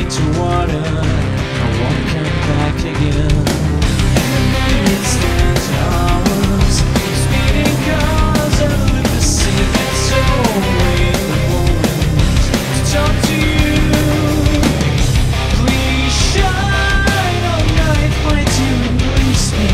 into water, I won't come back again. Instant hours, speeding cars, I look the same. It's always the moment to talk to you. Please shine all night, fight to release me.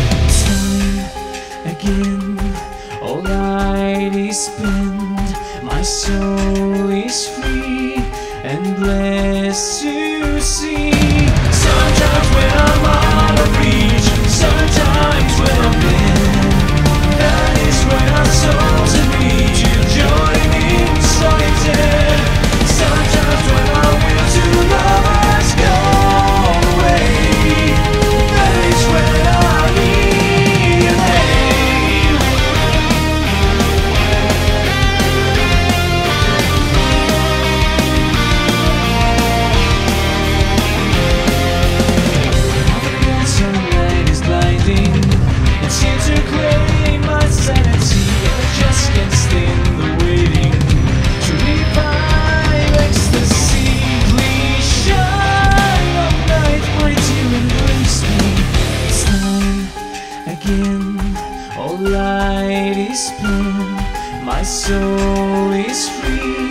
Time again, all night is spent, my soul is free and blessed to see. Sometimes when I'm out of reach, sometimes when I'm in, that is when our souls agree to join in solitaire. Sometimes when our will to love has gone away, that is when I need your name. The sunlight is blinding, it seems to claim my sanity. I just can't stand the waiting to revive ecstasy. Please shine all night, find you embrace me. It's time again, all light is spent, my soul is free